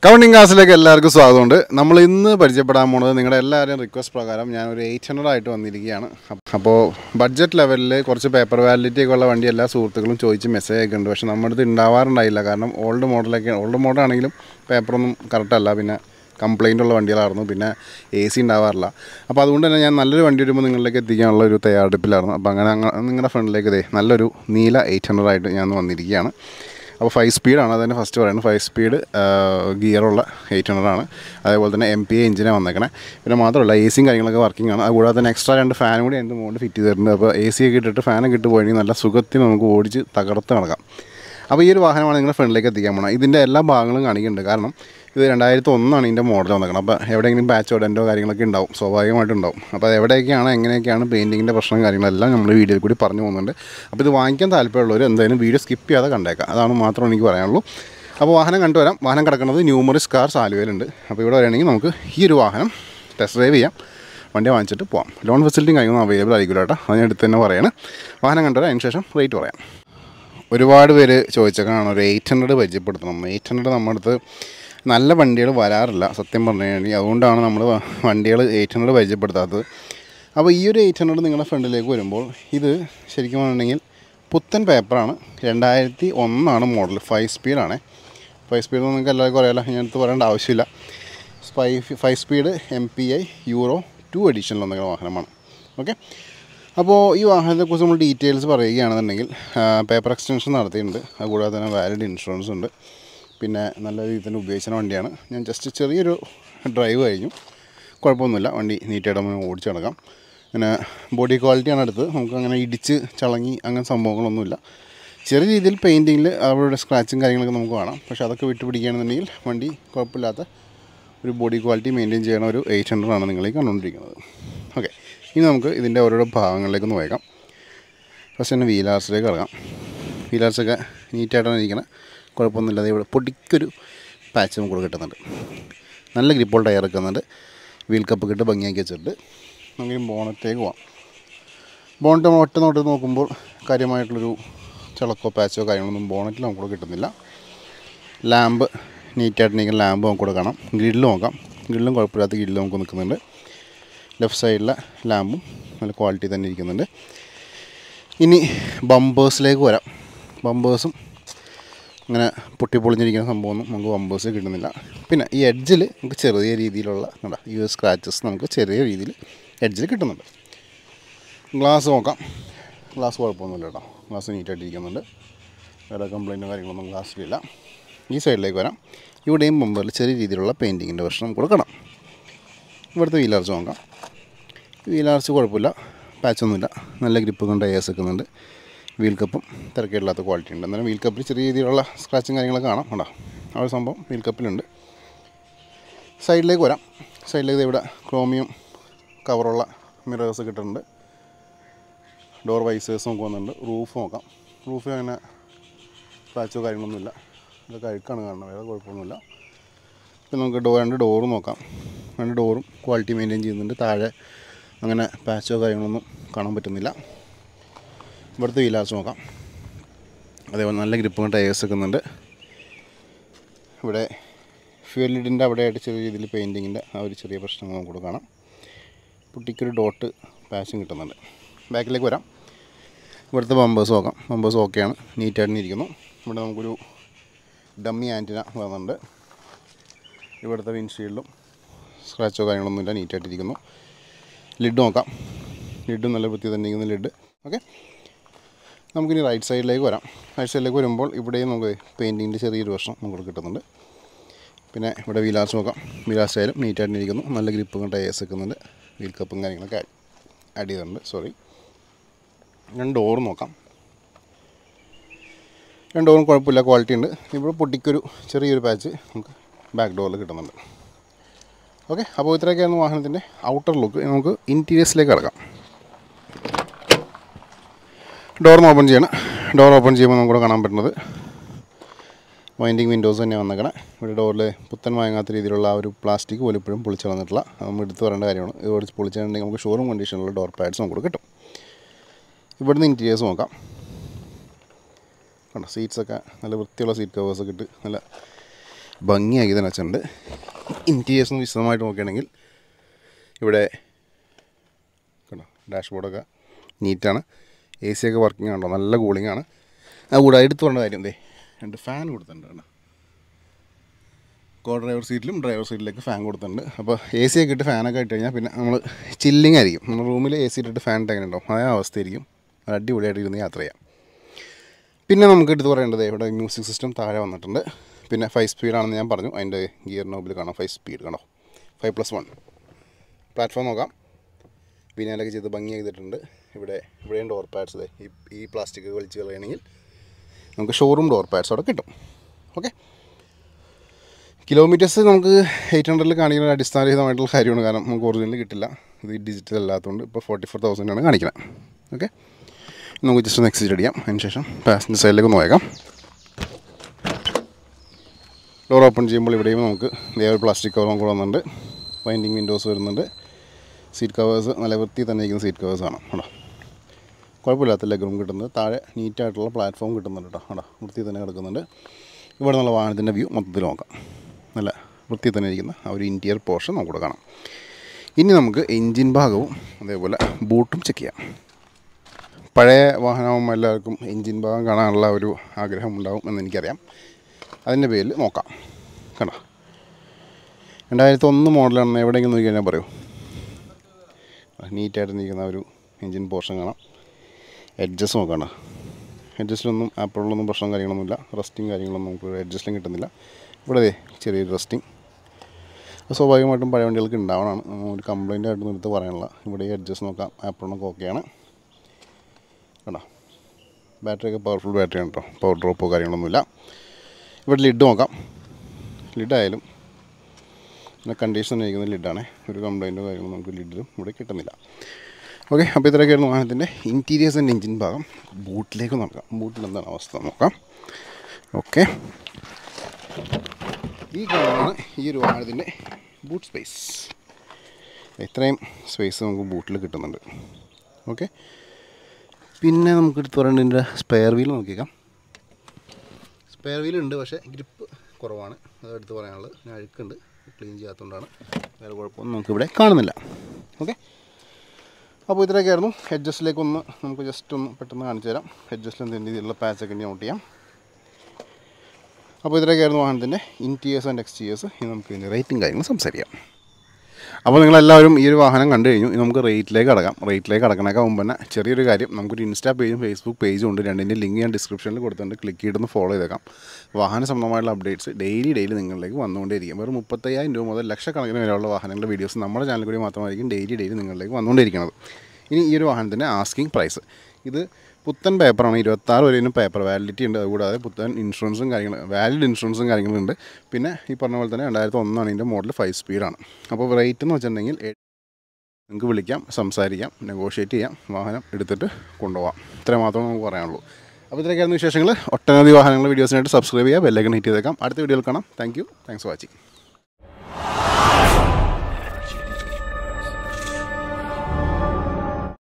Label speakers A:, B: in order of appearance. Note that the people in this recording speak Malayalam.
A: കൗണ്ടിങ് ക്ലാസ്സിലേക്ക് എല്ലാവർക്കും സ്വാഗതമുണ്ട്. നമ്മൾ ഇന്ന് പരിചയപ്പെടാൻ പോകുന്നത് നിങ്ങളുടെ എല്ലാവരുടെയും റിക്വസ്റ്റ് പ്രകാരം ഞാനൊരു 800 ആയിട്ട് വന്നിരിക്കുകയാണ്. അപ്പോൾ ബഡ്ജറ്റ് ലെവലിൽ കുറച്ച് പേപ്പർ വാലിഡിറ്റി ഒക്കെ ഉള്ള വണ്ടി എല്ലാ സുഹൃത്തുക്കളും ചോദിച്ച് മെസ്സേജ് ഒക്കെ ഉണ്ട്. പക്ഷേ നമ്മുടെ അടുത്ത് ഉണ്ടാവാറുണ്ടായില്ല. കാരണം ഓൾഡ് മോഡലാണെങ്കിലും പേപ്പറൊന്നും കറക്റ്റല്ല, പിന്നെ കംപ്ലയിൻ്റ് ഉള്ള വണ്ടികളായിരുന്നു, പിന്നെ AC ഉണ്ടാവാറില്ല. അപ്പോൾ അതുകൊണ്ട് തന്നെ ഞാൻ നല്ലൊരു വണ്ടി വരുമ്പോൾ നിങ്ങളിലേക്ക് എത്തിക്കാനുള്ള ഒരു തയ്യാറെടുപ്പിലായിരുന്നു. അപ്പോൾ അങ്ങനെ നിങ്ങളുടെ ഫ്രണ്ടിലേക്ക് നല്ലൊരു നീല 800 ആയിട്ട് ഞാൻ വന്നിരിക്കുകയാണ്. അപ്പോൾ 5 സ്പീഡാണ്, അതിൻ്റെ ഫസ്റ്റ് പറയുന്നത്. 5 സ്പീഡ് ഗിയറുള്ള 800 ആണ്. അതേപോലെ തന്നെ MPA എഞ്ചിനാണ് വന്നേക്കണേ. പിന്നെ മാത്രമല്ല ACയും കാര്യങ്ങളൊക്കെ വർക്കിംഗ് ആണ്. അതുകൂടാതെ തന്നെ എക്സ്ട്രാ 2 ഫാനും കൂടി അതിൻ്റെ മുകളിൽ ഫിറ്റ് ചെയ്തിട്ടുണ്ട്. അപ്പോൾ AC ഒക്കെ ഇട്ടിട്ട് ഫാനൊക്കെ ഇട്ട് പോയെങ്കിൽ നല്ല സുഖത്തിൽ നമുക്ക് ഓടിച്ച് തകർത്ത് നടക്കാം. അപ്പോൾ ഈ ഒരു വാഹനമാണ് നിങ്ങളുടെ ഫ്രണ്ടിലേക്ക് എത്തിക്കാൻ പോകുന്നത്. ഇതിൻ്റെ എല്ലാ ഭാഗങ്ങളും കാണിക്കുന്നുണ്ട്. കാരണം ഇത് 2001 ഇതിൻ്റെ മോഡൽ വന്നേക്കണം. അപ്പോൾ എവിടെയെങ്കിലും പാച്ചോ ഡെൻറ്റോ കാര്യങ്ങളൊക്കെ ഉണ്ടാവും, സ്വാഭാവികമായിട്ടുണ്ടാവും. അപ്പോൾ അത് എവിടെയൊക്കെയാണ്, എങ്ങനെയൊക്കെയാണ് പെയിൻറ്റിങ്ങിൻ്റെ പ്രശ്നം കാര്യങ്ങളെല്ലാം നമ്മൾ വീഡിയോയിൽ കൂടി പറഞ്ഞു പോകുന്നുണ്ട്. അപ്പോൾ ഇത് വാങ്ങിക്കാൻ താല്പര്യമുള്ളവർ എന്തായാലും വീഡിയോ സ്കിപ്പ് ചെയ്യാതെ കണ്ടേക്കാം. അതാണ് മാത്രം എനിക്ക് പറയാനുള്ളൂ. അപ്പോൾ വാഹനം കണ്ടുവരാം. വാഹനം കിടക്കുന്നത് ന്യൂമറിസ് കാർസ് ആലുവയിലുണ്ട്. അപ്പോൾ ഇവിടെ വരികയാണെങ്കിൽ നമുക്ക് ഈ ഒരു വാഹനം ടെസ്റ്റ് ഡ്രൈവ് ചെയ്യാം, വണ്ടി വാങ്ങിച്ചിട്ട് പോകാം. ലോൺ ഫെസിലിറ്റിയും കാര്യങ്ങളും അവൈലബിൾ ആയിരിക്കില്ല കേട്ടോ, അതിനടുത്ത് തന്നെ പറയാണ്. വാഹനം കണ്ടുവരാം, അതിന് ശേഷം റേറ്റ് പറയാം. ഒരുപാട് പേര് ചോദിച്ചേക്കാണ് ഒരു 800 പരിചയപ്പെടുത്തണം. 800 നമ്മുടെ അടുത്ത് നല്ല വണ്ടികൾ വരാറില്ല സത്യം പറഞ്ഞു കഴിഞ്ഞാൽ. അതുകൊണ്ടാണ് നമ്മൾ വണ്ടികൾ 800 പരിചയപ്പെടുത്താത്തത്. അപ്പോൾ ഈ ഒരു 800 നിങ്ങളുടെ ഫ്രണ്ടിലേക്ക് വരുമ്പോൾ ഇത് ശരിക്കും പറഞ്ഞിട്ടുണ്ടെങ്കിൽ പുത്തൻ പേപ്പറാണ്. 2001 മോഡൽ. 5 സ്പീഡാണ്. 5 സ്പീഡ് നിങ്ങൾക്ക് എല്ലാവർക്കും അറിയാമല്ലോ, ഞാൻ അടുത്ത് പറയേണ്ട ആവശ്യമില്ല. 5 സ്പീഡ് MPI യൂറോ 2 എഡിഷനിൽ വന്ന വാഹനമാണ്. ഓക്കെ, അപ്പോൾ ഈ വാഹനത്തെക്കുറിച്ച് നമ്മൾ ഡീറ്റെയിൽസ് പറയുകയാണെന്നുണ്ടെങ്കിൽ പേപ്പർ എക്സ്റ്റൻഷൻ നടത്തിയിട്ടുണ്ട്. അതുകൂടാതെ തന്നെ വാലിഡ് ഇൻഷുറൻസ് ഉണ്ട്. പിന്നെ നല്ല രീതിയിൽ തന്നെ ഉപയോഗിച്ച വണ്ടിയാണ്. ഞാൻ ജസ്റ്റ് ചെറിയൊരു ഡ്രൈവ് കഴിഞ്ഞു, കുഴപ്പമൊന്നുമില്ല. വണ്ടി നീറ്റായിട്ട് നമുക്ക് ഓടിച്ച് നടക്കാം. പിന്നെ ബോഡി ക്വാളിറ്റിയാണ് അടുത്ത്. നമുക്ക് അങ്ങനെ ഇടിച്ച് ചളങ്ങി അങ്ങനെ സംഭവങ്ങളൊന്നുമില്ല. ചെറിയ രീതിയിൽ പെയിൻറ്റിങ്ങിൽ അവരുടെ സ്ക്രാച്ചും കാര്യങ്ങളൊക്കെ നമുക്ക് കാണാം. പക്ഷേ അതൊക്കെ വിട്ടുപിടിക്കുകയാണെന്നുണ്ടെങ്കിൽ വണ്ടി കുഴപ്പമില്ലാത്ത ഒരു ബോഡി ക്വാളിറ്റി മെയിൻറ്റെയിൻ ചെയ്യണ ഒരു 800 ആണ് നിങ്ങളീ കണ്ടുകൊണ്ടിരിക്കുന്നത്. ഓക്കെ, ഇനി നമുക്ക് ഇതിൻ്റെ ഓരോരോ ഭാഗങ്ങളിലേക്കൊന്ന് പോയേക്കാം. ഫസ്റ്റ് തന്നെ വീലാർസിലേക്ക് ഇറങ്ങാം. വീലാർസൊക്കെ നീറ്റായിട്ടാണ് ഇരിക്കുന്നത്, കുഴപ്പമൊന്നുമില്ലാതെ. ഇവിടെ പൊടിക്കൊരു പാച്ച് നമുക്ക് കിട്ടുന്നുണ്ട്. നല്ല ഗ്രിപ്പോൾ ടയർ വെക്കുന്നുണ്ട്. വീൽ കപ്പൊക്കെ ഇട്ട് ഭംഗിയാക്കി വെച്ചിട്ട് നമുക്ക് ബോണറ്റിലേക്ക് പോകാം. ബോണറ്റ് നമ്മൾ ഒറ്റ നോട്ട് നോക്കുമ്പോൾ കാര്യമായിട്ടുള്ളൊരു ചിളക്കോ പാച്ചോ കാര്യങ്ങളൊന്നും ബോണറ്റിൽ നമുക്കൂടെ കിട്ടുന്നില്ല. ലാമ്പ് നീറ്റായിട്ട് നിൽക്കുന്ന ലാമ്പ് നമുക്കൂടെ കാണാം. ഗ്രില്ല് നോക്കാം. ഗ്രില്ലും കുഴപ്പമില്ലാത്ത ഗ്രില്ല് നമുക്ക് നിൽക്കുന്നുണ്ട്. ലെഫ്റ്റ് സൈഡിലെ ലാമ്പും നല്ല ക്വാളിറ്റി തന്നെ ഇരിക്കുന്നുണ്ട്. ഇനി ബമ്പേഴ്സിലേക്ക് വരാം. ബമ്പേഴ്സും അങ്ങനെ പൊട്ടിപ്പൊളിഞ്ഞിരിക്കുന്ന സംഭവമൊന്നും നമുക്ക് ബമ്പേഴ്സ് കിട്ടുന്നില്ല. പിന്നെ ഈ എഡ്ജിൽ നമുക്ക് ചെറിയ രീതിയിലുള്ള ഈ സ്ക്രാച്ചസ് നമുക്ക് ചെറിയ രീതിയിൽ എഡ്ജിൽ കിട്ടുന്നുണ്ട്. ഗ്ലാസ് നോക്കാം. ഗ്ലാസ് കുഴപ്പമൊന്നുമില്ല കേട്ടോ, ഗ്ലാസ് നീറ്റായിട്ടിരിക്കുന്നുണ്ട്. വേറെ കംപ്ലയിൻറ്റോ കാര്യങ്ങളൊന്നും ഗ്ലാസ്സിലില്ല. ഈ സൈഡിലേക്ക് വരാം. ഇവിടെയും ബമ്പറിൽ ചെറിയ രീതിയിലുള്ള പെയിൻറ്റിങ്ങിൻ്റെ പ്രശ്നം നമുക്ക് കാണാം. ഇവിടുത്തെ വീലാർച്ച് നോക്കാം. വീലാർച്ച് കുഴപ്പമില്ല, പാച്ചൊന്നുമില്ല. നല്ല ഗ്രിപ്പ് കൊണ്ട് ടയേഴ്സ് വെക്കുന്നുണ്ട്. വീൽ കപ്പും തിരക്കേടില്ലാത്ത ക്വാളിറ്റി ഉണ്ട്. എന്നാലും വീൽ കപ്പിൽ ചെറിയ രീതിയിലുള്ള സ്ക്രാച്ചും കാര്യങ്ങളൊക്കെ കാണാം. കേട്ടോ, ആ ഒരു സംഭവം വീൽ കപ്പിലുണ്ട്. സൈഡിലേക്ക് വരാം. സൈഡിലേക്ക് ഇവിടെ ക്രോമിയം കവറുള്ള മിറേഴ്സ് കിട്ടുന്നുണ്ട്. ഡോർ വൈസേഴ്സ് നമുക്ക് വന്നിട്ടുണ്ട്. റൂഫ് നോക്കാം. റൂഫ് അങ്ങനെ പാച്ചോ കാര്യങ്ങളൊന്നുമില്ല, ഇതൊക്കെ അഴുക്കാണ് കാണുന്നത്, വേറെ കുഴപ്പമൊന്നുമില്ല. പിന്നെ നമുക്ക് രണ്ട് ഡോറും നോക്കാം. രണ്ട് ഡോറും ക്വാളിറ്റി മെയിൻറ്റെയിൻ ചെയ്യുന്നുണ്ട്. താഴെ അങ്ങനെ പാച്ചോ കാര്യങ്ങളൊന്നും കാണാൻ പറ്റുന്നില്ല. ഇവിടുത്തെ വീലാർച്ച് നോക്കാം. അതേപോലെ നല്ല ഗ്രിപ്പും ടയേഴ്സ് വെക്കുന്നുണ്ട്. ഇവിടെ ഫ്യൂൽ ലിഡിൻ്റെ അവിടെയായിട്ട് ചെറിയ രീതിയിൽ പെയിൻറ്റിങ്ങിൻ്റെ ആ ഒരു ചെറിയ പ്രശ്നങ്ങൾ നമുക്ക് കാണാം. പൊട്ടിക്കൊരു ഡോട്ട് പാച്ചും കിട്ടുന്നുണ്ട്. ബാക്കിലേക്ക് വരാം. ഇവിടുത്തെ ബമ്പേഴ്സ് നോക്കാം. ബമ്പേഴ്സ് ഓക്കെയാണ്, നീറ്റായിട്ട് ഇരിക്കുന്നു. ഇവിടെ നമുക്കൊരു ഡമ്മി ആൻറ്റിന വരുന്നുണ്ട്. ഇവിടുത്തെ വിൻഷീൽഡും സ്ക്രാച്ചോ കാര്യങ്ങളൊന്നുമില്ല, നീറ്റായിട്ടിരിക്കുന്നു. ലിഡ് നോക്കാം. ലിഡും നല്ല വൃത്തി തന്നെ ഇരിക്കുന്ന ലിഡ്. ഓക്കെ, നമുക്കിനി റൈറ്റ് സൈഡിലേക്ക് വരാം. റൈറ്റ് സൈഡിലേക്ക് വരുമ്പോൾ ഇവിടെയും നമുക്ക് പെയിൻറ്റിങ്ങിൻ്റെ ചെറിയൊരു പ്രശ്നം നമുക്ക് കിട്ടുന്നുണ്ട്. പിന്നെ ഇവിടെ വീലാർച്ച് നോക്കാം. വീലാർച്ച് ആയാലും നീറ്റായിട്ട് ഇരിക്കുന്നു. നല്ല ഗ്രിപ്പും ടയേഴ്സ് വെക്കുന്നുണ്ട്. വീൽ കപ്പും കാര്യങ്ങളൊക്കെ ആഡ് ചെയ്തിട്ടുണ്ട്. രണ്ട് ഡോറും നോക്കാം. രണ്ട് ഡോറും കുഴപ്പമില്ല, ക്വാളിറ്റി ഉണ്ട്. ഇവിടെ പൊട്ടിക്കൊരു ചെറിയൊരു പാച്ച് നമുക്ക് ബാക്ക് ഡോറിൽ കിട്ടുന്നുണ്ട്. ഓക്കെ, അപ്പോൾ ഇത്രയൊക്കെയാണ് വാഹനത്തിൻ്റെ ഔട്ടർ ലുക്ക്. നമുക്ക് ഇൻറ്റീരിയേഴ്സിലേക്ക് കിടക്കാം. ഡോർ ഓപ്പൺ ചെയ്യണം. ഡോർ ഓപ്പൺ ചെയ്യുമ്പോൾ നമുക്കിവിടെ കാണാൻ പറ്റുന്നത് വൈൻഡിങ് വിൻഡോസ് തന്നെ വന്നേക്കണം. ഇവിടെ ഡോറിൽ പുത്തൻ വാങ്ങാത്ത രീതിയിലുള്ള ആ ഒരു പ്ലാസ്റ്റിക് പോലും ഇപ്പോഴും പൊളിച്ച് കളഞ്ഞിട്ടില്ല. അത് നമ്മൾ എടുത്ത് പറയേണ്ട കാര്യമാണ്. ഇത് പൊളിച്ചിട്ടുണ്ടെങ്കിൽ നമുക്ക് ഷോറൂം കണ്ടീഷനിലുള്ള ഡോർ പാഡ്സ് നമുക്ക് കിട്ടും. ഇവിടുന്ന് ഇൻറ്റീരിയേഴ്സ് നോക്കാം. കണ്ടോ, സീറ്റ്സൊക്കെ നല്ല വൃത്തിയുള്ള സീറ്റ് കവേഴ്സൊക്കെ ഇട്ട് നല്ല ഭംഗിയാക്കി തന്നെ വെച്ചിട്ടുണ്ട്. ഇൻറ്റീരിയേഴ്സ് ഒന്ന് വിശദമായിട്ട് നോക്കുകയാണെങ്കിൽ ഇവിടെ കണ്ടോ ഡാഷ്ബോർഡൊക്കെ നീറ്റാണ്. AC ഒക്കെ വർക്കിംഗ് ആണല്ലോ, നല്ല കൂളിംഗ് ആണ്. അതുകൂടാതെ എടുത്തു കൊണ്ട കാര്യം എന്തേ 2 ഫാൻ കൊടുത്തിട്ടുണ്ട് കേട്ടോ. കോ ഡ്രൈവർ സീറ്റിലും ഡ്രൈവർ സീറ്റിലേക്ക് ഫാൻ കൊടുത്തിട്ടുണ്ട്. അപ്പോൾ AC ഒക്കെ ഇട്ട് ഫാനൊക്കെ ഇട്ട് കഴിഞ്ഞാൽ പിന്നെ നമ്മൾ ചില്ലിങ് ആയിരിക്കും. നമ്മൾ റൂമിൽ AC ഇട്ടിട്ട് ഫാൻ ഇട്ട് എങ്ങനെ ഉണ്ടാവും അതേ അവസ്ഥയായിരിക്കും. അടിപൊളിയായിട്ട് ഇരുന്ന് യാത്ര ചെയ്യാം. പിന്നെ നമുക്ക് എടുത്ത് പറയേണ്ടത് ഇവിടെ മ്യൂസിക് സിസ്റ്റം താഴെ വന്നിട്ടുണ്ട്. പിന്നെ 5 സ്പീഡ് ആണെന്ന് ഞാൻ പറഞ്ഞു. അതിൻ്റെ ഗിയർ നോബിൽ കാണാം 5 സ്പീഡ് കാണോ, 5+1 പ്ലാറ്റ്ഫോം നോക്കാം. വിനാലൊക്കെ ചെയ്ത് ഭംഗി ചെയ്തിട്ടുണ്ട്. ഇവിടെയും ഡോർ പാഡ്സ് ഈ പ്ലാസ്റ്റിക് വലിച്ച് കളയണമെങ്കിൽ നമുക്ക് ഷോറൂം ഡോർ പാഡ്സ് അവിടെ കിട്ടും. ഓക്കെ, കിലോമീറ്റേഴ്സ് നമുക്ക് 800 കാണിക്കുന്ന അടിസ്ഥാനരഹിതമായിട്ടുള്ള കാര്യമാണ്. കാരണം നമുക്ക് ഒറിജിനൽ കിട്ടില്ല, ഇത് ഡിജിറ്റൽ അല്ലാത്തതുകൊണ്ട് ഇപ്പോൾ 44,000 ആണ് കാണിക്കുന്നത്. ഓക്കെ, നമുക്ക് ജസ്റ്റ് ഒന്ന് എക്സിറ്റ് അടിക്കാം. അതിനുശേഷം പാസഞ്ചർ സൈഡിലേക്ക് നോക്കാം. ഡോർ ഓപ്പൺ ചെയ്യുമ്പോൾ ഇവിടെയും നമുക്ക് ഒരു പ്ലാസ്റ്റിക് കവർ നമുക്ക് വന്നിട്ടുണ്ട്. വൈൻഡിങ് വിൻഡോസ് വരുന്നുണ്ട്. സീറ്റ് കവേഴ്സ് നല്ല വൃത്തി തന്നെ ഇരിക്കുന്ന സീറ്റ് കവേഴ്സാണ് കേട്ടോ. കുഴപ്പമില്ലാത്ത ലെഗ് റൂം കിട്ടുന്നത്. താഴെ നീറ്റായിട്ടുള്ള പ്ലാറ്റ്ഫോം കിട്ടുന്നുണ്ട് കേട്ടോ. കേട്ടോ വൃത്തി തന്നെ കിടക്കുന്നുണ്ട്. ഇവിടെ നിന്നുള്ള വാഹനത്തിൻ്റെ വ്യൂ മൊത്തത്തിൽ നോക്കാം. നല്ല വൃത്തി തന്നെ ഇരിക്കുന്ന ആ ഒരു ഇൻറ്റീരിയർ പോർഷൻ നമുക്കിവിടെ കാണാം. ഇനി നമുക്ക് എൻജിൻ ഭാഗവും അതേപോലെ ബൂട്ടും ചെക്ക് ചെയ്യാം. പഴയ വാഹനവും എല്ലാവർക്കും എൻജിൻ ഭാഗം കാണാനുള്ള ഒരു ആഗ്രഹം ഉണ്ടാവും എന്നെനിക്കറിയാം. അതിൻ്റെ പേരിൽ നോക്കാം. കണ്ടോ 2001 മോഡലാണെന്ന് എവിടെയെങ്കിലും നോക്കി കഴിഞ്ഞാൽ പറയൂ. നീറ്റായിട്ട് നിൽക്കുന്ന ഒരു എൻജിൻ പോർഷൻ കാണാം. എഡ്ജസ് നോക്കണം. എഡ്ജസ്റ്റിലൊന്നും ആപ്പിളിലൊന്നും പ്രശ്നം കാര്യങ്ങളൊന്നുമില്ല. റസ്റ്റിങ് കാര്യങ്ങളൊന്നും നമുക്ക് എഡ്ജസ്റ്റിലും കിട്ടുന്നില്ല. ഇവിടെ ചെറിയൊരു റസ്റ്റിങ് സ്വാഭാവികമായിട്ടും പഴയ വണ്ടികൾക്ക് ഉണ്ടാവണമാണ്. ഒരു കംപ്ലയിൻ്റ് ആയിട്ട് നിർത്ത് പറയാനുള്ള. ഇവിടെ എഡ്ജസ്റ്റ് നോക്കാം, ആപ്പിളിനൊക്കെ ഓക്കെയാണ്. കേട്ടോ ബാറ്ററിയൊക്കെ പവർഫുൾ ബാറ്ററിയാണ് കേട്ടോ. പവർ ഡ്രോപ്പോ കാര്യങ്ങളൊന്നുമില്ല. ഇവിടെ ലിഡ് നോക്കാം. ലിഡായാലും പിന്നെ കണ്ടീഷൻ ഇരിക്കുന്ന ലിഡാണ്. ഒരു കംപ്ലയിൻറ്റോ കാര്യങ്ങളോ നമുക്ക് ലിഡിലും ഇവിടെ കിട്ടുന്നില്ല. ഓക്കെ, അപ്പോൾ ഇത്രയൊക്കെയായിരുന്നു വാഹനത്തിൻ്റെ ഇൻറ്റീരിയേഴ്സ് ആൻഡ് എൻജിൻ ഭാഗം. ബൂട്ടിലേക്ക് നോക്കാം. ബൂട്ടിൽ എന്താണ് അവസ്ഥ നോക്കാം. ഓക്കെ, ഈ കാണുന്നതാണ് ഈ ഒരു വാഹനത്തിൻ്റെ ബൂട്ട് സ്പേസ്. ഇത്രയും സ്പേസ് നമുക്ക് ബൂട്ടിൽ കിട്ടുന്നുണ്ട്. ഓക്കെ, പിന്നെ നമുക്ക് എടുത്ത് പറയേണ്ടത് ഇതിൻ്റെ സ്പെയർ വീൽ നോക്കിയേക്കാം. സ്പെയർ വീലുണ്ട്, പക്ഷേ ഗ്രിപ്പ് കുറവാണ്. അത് എടുത്ത് പറയാനുള്ളത്. ഞാൻ അഴുക്കുണ്ട്, ക്ലീൻ ചെയ്യാത്തതുകൊണ്ടാണ്. വേറെ കുഴപ്പമൊന്നും നമുക്കിവിടെ കാണുന്നില്ല. ഓക്കെ, അപ്പോൾ ഇത്രയൊക്കെയായിരുന്നു. എഡ്ജസ്റ്റിലേക്കൊന്ന് നമുക്ക് ജസ്റ്റ് ഒന്ന് പെട്ടെന്ന് കാണിച്ചു തരാം. എഡ്ജസ്റ്റിൽ എന്തെങ്കിലും രീതിയിലുള്ള പാച്ചൊക്കെ നോട്ട് ചെയ്യാം. അപ്പോൾ ഇത്രയൊക്കെയായിരുന്നു വാഹനത്തിൻ്റെ ഇൻറ്റീരിയേഴ്സ് ആൻഡ് എക്സ്റ്റീരിയേഴ്സ്. ഇനി നമുക്ക് ഇതിൻ്റെ റേറ്റിംഗ് കാര്യങ്ങൾ സംസാരിക്കാം. അപ്പോൾ നിങ്ങളെല്ലാവരും ഈ ഒരു വാഹനം കണ്ടു കഴിഞ്ഞു. ഇനി നമുക്ക് റേറ്റിലേക്ക് കടക്കാം. റേറ്റിലേക്ക് കടക്കണേക്കാൾ മുമ്പ് തന്നെ ചെറിയൊരു കാര്യം, നമുക്കൊരു ഇൻസ്റ്റാ പേജും ഫേസ്ബുക്ക് പേജും ഉണ്ട്. രണ്ടിൻ്റെ ലിങ്ക് ഞാൻ ഡിസ്ക്രിപ്ഷനിൽ കൊടുത്തിട്ടുണ്ട്. ക്ലിക്ക് ചെയ്തൊന്ന് ഫോളോ ചെയ്തേക്കാം. വാഹന സംബന്ധമായിട്ടുള്ള അപ്ഡേറ്റ്സ് ഡെയിലി നിങ്ങളിലേക്ക് വന്നുകൊണ്ടേയിരിക്കും. വെറും 35,000 രൂപ മുതൽ ലക്ഷക്കണക്കിന് വരെയുള്ള വാഹനങ്ങളുടെ വീഡിയോസ് നമ്മുടെ ചാനൽ കൂടി മാത്രമായിരിക്കും ഡെയിലി നിങ്ങളിലേക്ക് വന്നുകൊണ്ടിരിക്കുന്നത്. ഇനി ഈ ഒരു വാഹനത്തിൻ്റെ ആസ്കിങ് പ്രൈസ്, ഇത് പുത്തൻ പേപ്പറാണ്. 26 വരെ പേപ്പർ വാലിഡിറ്റി ഉണ്ട്. അതുകൂടാതെ പുത്തൻ ഇൻഷുറൻസും കാര്യങ്ങളും വാലിഡ് ഇൻഷുറൻസും കാര്യങ്ങളുണ്ട്. പിന്നെ ഈ പറഞ്ഞ പോലെ തന്നെ 2001 ഇതിൻ്റെ മോഡൽ 5 സ്പീഡാണ്. അപ്പോൾ റേറ്റ് എന്ന് വെച്ചിട്ടുണ്ടെങ്കിൽ നിങ്ങൾക്ക് വിളിക്കാം, സംസാരിക്കാം, നെഗോഷിയേറ്റ് ചെയ്യാം, വാഹനം എടുത്തിട്ട് കൊണ്ടുപോകാം. ഇത്ര മാത്രമേ നമുക്ക് പറയാനുള്ളൂ. അപ്പോൾ ഇത്രയൊക്കെയായിരുന്നു വിശേഷങ്ങൾ. ഒട്ടനവധി വാഹനങ്ങളുടെ വീഡിയോസിനായിട്ട് സബ്സ്ക്രൈബ് ചെയ്യുക, ബെല്ലൈക്കൺ ഹിറ്റ് ചെയ്തേക്കാം. അടുത്ത വീഡിയോയിൽ കാണാം. Thanks for watching.